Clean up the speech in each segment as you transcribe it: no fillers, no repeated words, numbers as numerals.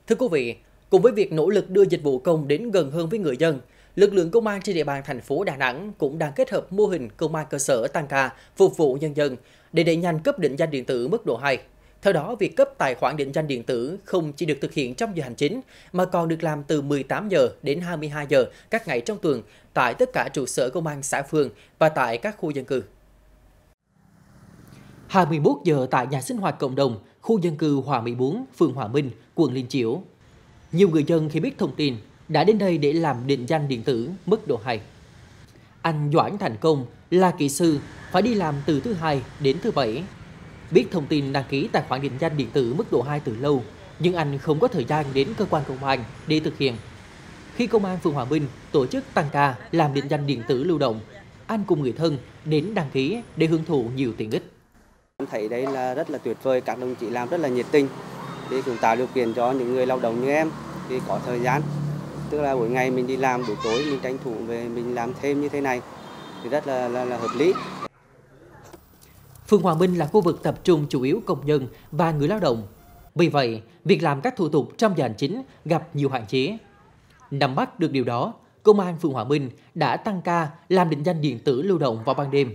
Thưa quý vị, cùng với việc nỗ lực đưa dịch vụ công đến gần hơn với người dân, lực lượng công an trên địa bàn thành phố Đà Nẵng cũng đang kết hợp mô hình công an cơ sở tăng ca phục vụ nhân dân để đẩy nhanh cấp định danh điện tử mức độ 2. Theo đó, việc cấp tài khoản định danh điện tử không chỉ được thực hiện trong giờ hành chính mà còn được làm từ 18 giờ đến 22 giờ các ngày trong tuần tại tất cả trụ sở công an xã phường và tại các khu dân cư. 21 giờ tại nhà sinh hoạt cộng đồng, khu dân cư Hòa Mỹ 4, phường Hòa Minh, quận Liên Chiểu. Nhiều người dân khi biết thông tin đã đến đây để làm định danh điện tử mức độ 2. Anh Doãn Thành Công là kỹ sư, phải đi làm từ thứ Hai đến thứ Bảy. Biết thông tin đăng ký tài khoản định danh điện tử mức độ 2 từ lâu, nhưng anh không có thời gian đến cơ quan công an để thực hiện. Khi công an phường Hòa Minh tổ chức tăng ca làm định danh điện tử lưu động, anh cùng người thân đến đăng ký để hưởng thụ nhiều tiện ích. Em thấy đây là rất là tuyệt vời, các đồng chí làm rất là nhiệt tình để cũng tạo điều kiện cho những người lao động như em thì có thời gian. Tức là buổi ngày mình đi làm, buổi tối mình tranh thủ về mình làm thêm như thế này thì rất là hợp lý. Phường Hòa Minh là khu vực tập trung chủ yếu công nhân và người lao động. Vì vậy, việc làm các thủ tục trong giờ hành chính gặp nhiều hạn chế. Nắm bắt được điều đó, Công an phường Hòa Minh đã tăng ca làm định danh điện tử lưu động vào ban đêm.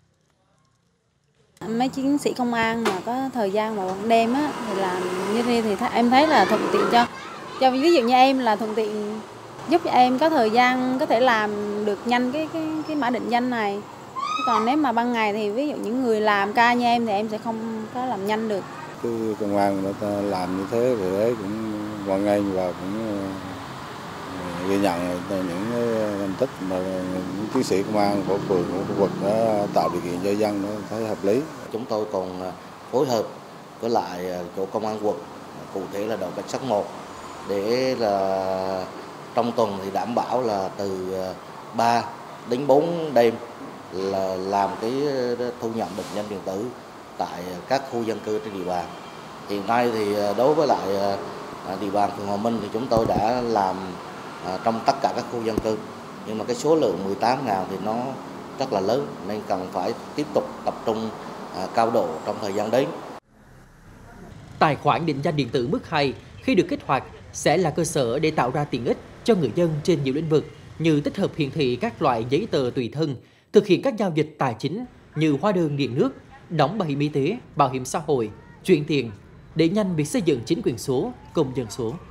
Mấy chiến sĩ công an mà có thời gian vào ban đêm á, thì làm như thế thì em thấy là thuận tiện cho ví dụ như em là thuận tiện, giúp cho em có thời gian có thể làm được nhanh cái mã định danh này. Còn nếu mà ban ngày thì ví dụ những người làm ca như em thì em sẽ không có làm nhanh được. Cái công an người ta làm như thế thì đấy cũng hoan nghênh và cũng ghi nhận những thành tích mà những chiến sĩ công an của phường của khu vực đã tạo điều kiện cho dân nó thấy hợp lý. Chúng tôi còn phối hợp với lại chỗ công an quận, cụ thể là đội cảnh sát 1 để là trong tuần thì đảm bảo là từ 3 đến 4 đêm là làm cái thu nhận định danh điện tử tại các khu dân cư trên địa bàn. Hiện nay thì đối với lại địa bàn phường Hòa Minh thì chúng tôi đã làm trong tất cả các khu dân cư, nhưng mà cái số lượng 18.000 thì nó rất là lớn nên cần phải tiếp tục tập trung cao độ trong thời gian đến. Tài khoản định danh điện tử mức 2 khi được kích hoạt sẽ là cơ sở để tạo ra tiện ích cho người dân trên nhiều lĩnh vực như tích hợp hiển thị các loại giấy tờ tùy thân, thực hiện các giao dịch tài chính như hóa đơn điện nước, đóng bảo hiểm y tế, bảo hiểm xã hội, chuyển tiền, để nhanh việc xây dựng chính quyền số, công dân số.